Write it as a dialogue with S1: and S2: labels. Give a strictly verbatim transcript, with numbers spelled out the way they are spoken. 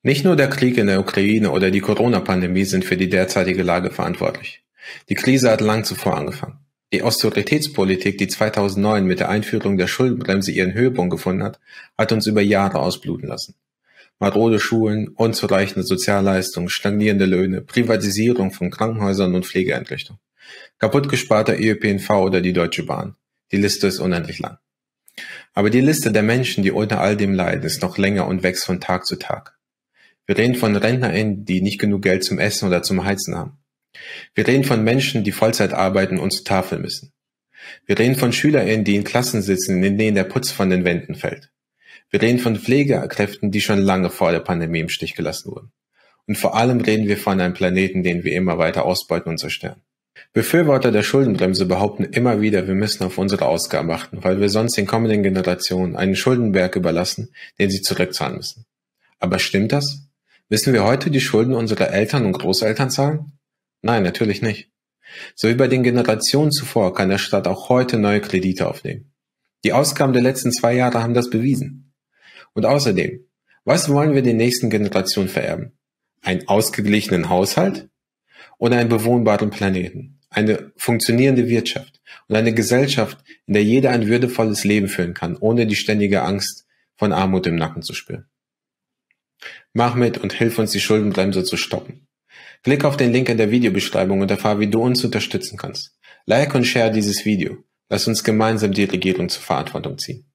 S1: Nicht nur der Krieg in der Ukraine oder die Corona-Pandemie sind für die derzeitige Lage verantwortlich. Die Krise hat lang zuvor angefangen. Die Austeritätspolitik, die zweitausendneun mit der Einführung der Schuldenbremse ihren Höhepunkt gefunden hat, hat uns über Jahre ausbluten lassen. Marode Schulen, unzureichende Sozialleistungen, stagnierende Löhne, Privatisierung von Krankenhäusern und Pflegeeinrichtungen, kaputtgesparter Ö P N V oder die Deutsche Bahn. Die Liste ist unendlich lang. Aber die Liste der Menschen, die unter all dem leiden, ist noch länger und wächst von Tag zu Tag. Wir reden von RentnerInnen, die nicht genug Geld zum Essen oder zum Heizen haben. Wir reden von Menschen, die Vollzeit arbeiten und zur Tafel müssen. Wir reden von SchülerInnen, die in Klassen sitzen, in denen der Putz von den Wänden fällt. Wir reden von Pflegekräften, die schon lange vor der Pandemie im Stich gelassen wurden. Und vor allem reden wir von einem Planeten, den wir immer weiter ausbeuten und zerstören. Befürworter der Schuldenbremse behaupten immer wieder, wir müssen auf unsere Ausgaben achten, weil wir sonst den kommenden Generationen einen Schuldenberg überlassen, den sie zurückzahlen müssen. Aber stimmt das? Müssen wir heute die Schulden unserer Eltern und Großeltern zahlen? Nein, natürlich nicht. So wie bei den Generationen zuvor kann der Staat auch heute neue Kredite aufnehmen. Die Ausgaben der letzten zwei Jahre haben das bewiesen. Und außerdem, was wollen wir den nächsten Generationen vererben? Einen ausgeglichenen Haushalt oder einen bewohnbaren Planeten? Eine funktionierende Wirtschaft und eine Gesellschaft, in der jeder ein würdevolles Leben führen kann, ohne die ständige Angst von Armut im Nacken zu spüren. Mach mit und hilf uns, die Schuldenbremse zu stoppen. Klick auf den Link in der Videobeschreibung und erfahre, wie du uns unterstützen kannst. Like und share dieses Video. Lass uns gemeinsam die Regierung zur Verantwortung ziehen.